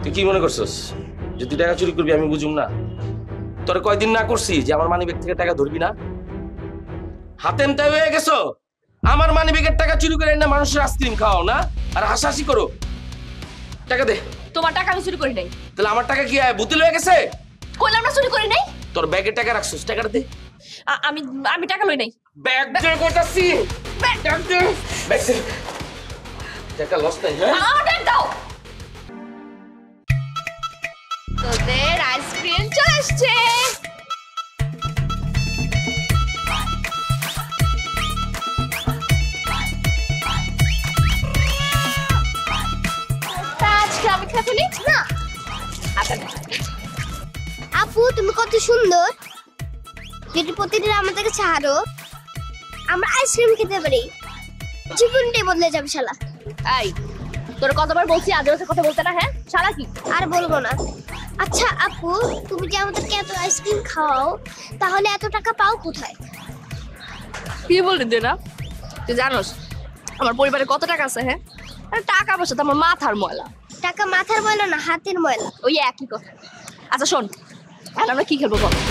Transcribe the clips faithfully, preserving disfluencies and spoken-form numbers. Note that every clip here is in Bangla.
তুই কি মনে করছস যে তুই টাকা চুরি করবি আমি বুঝুম না? তোর কয়দিন না করছি যে আমার মানি ব্যাগ থেকে টাকা ধরবি না? হাতেম তাই হয়ে গেছো, আমার মানি ব্যাগের টাকা চুরি করে না মানুষের আইসক্রিম খাও না আর হাসাহাসি করো। টাকা দে। তোমার টাকা আমি চুরি করি নাই। তাহলে আমার টাকা কি বুতিল হয়ে গেছে? কইলাম না চুরি করি নাই। তোর ব্যাগে টাকা রাখছস, টাকাটা দে। আমি আমি টাকা লই নাই। ব্যাগ দে কইতাছি, ব্যাগ দে, ব্যাগ দে। টাকা লস নাই। হ্যাঁ আমার ব্যাগ দাও। তোদের আইসক্রিম চলে আসছে। আজকে আমি খেয়ে ফেলি না। আপু তুমি কত সুন্দর, যদি প্রতিদিন আমাদের কাছে হারো আমরা আইসক্রিম খেতে পারি, জীবনটাই বদলে যাবে শালা। এই তোর কতবার বলছি আজে বাজে কথা বলতে না? হ্যাঁ শালা কি? আর বলবো না। আচ্ছা আপু তুমি যে আমাদেরকে এত আইসক্রিম খাওয়াও, তাহলে এত টাকা পাও কোথায়? কি বললি তুই না? তুই জানোস আমার পরিবারে কত টাকা আছে? হ্যাঁ আরে টাকা পয়সা তো আমার মাথার ময়লা। টাকা মাথার ময়লা না, হাতের ময়লা। ওই একই কথা। আচ্ছা শোন, এখন আমরা কি খেলবো বল?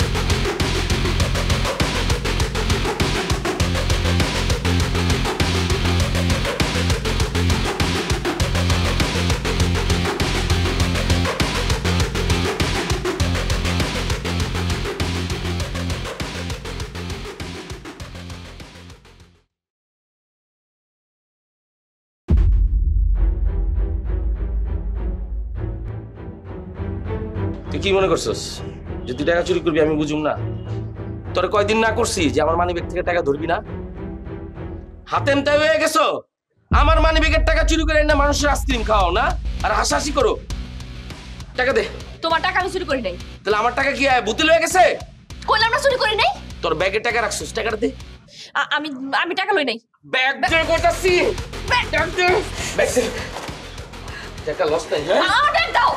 তুই কি মনে করছস যে তুই টাকা চুরি করবি আমি বুঝুম না? তোর কয়দিন না করছি যে আমার মানি ব্যাগ থেকে টাকা ধরবি না? হাতেম তাই হয়ে গেছো, আমার মানি ব্যাগের টাকা চুরি করে না মানুষের আইসক্রিম খাও না আর হাসাহাসি করো। টাকা দে। তোমার টাকা আমি চুরি করি নাই। তাহলে আমার টাকা কি বুতিল হয়ে গেছে? কইলাম না চুরি করি নাই। তোর ব্যাগে টাকা রাখছস, টাকাটা দে। আমি আমি টাকা লই নাই। ব্যাগ দে কইতাছি, ব্যাগ দে, ব্যাগ দে। টাকা লস নাই। হ্যাঁ আমার ব্যাগ দাও।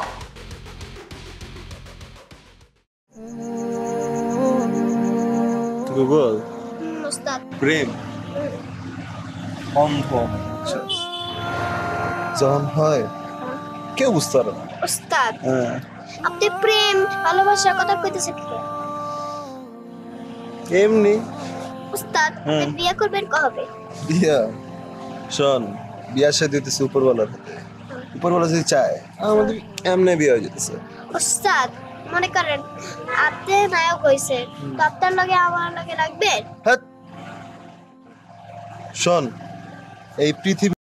গুগল ওস্তাদ প্রেম কম কম যখন হয় কেউ বুঝতে পারে না। ওস্তাদ হ্যাঁ আপনি প্রেম ভালোবাসার কথা কইতেছেন কি? এমনি ওস্তাদ হুম। আপনি বিয়ে করবেন কবে? বিয়া শোন, বিয়ার সাথে দিতেছে উপরওয়ালার হাতে। উপরওয়ালা যদি চায় আমাদের এমনি বিয়ে হয়ে যেতেছে। ওস্তাদ মনে করেন আপনি নায়ক হইছে, তো আপনার লগে আমার লগে রাখবেন? হ্যাঁ শোন, এই পৃথিবী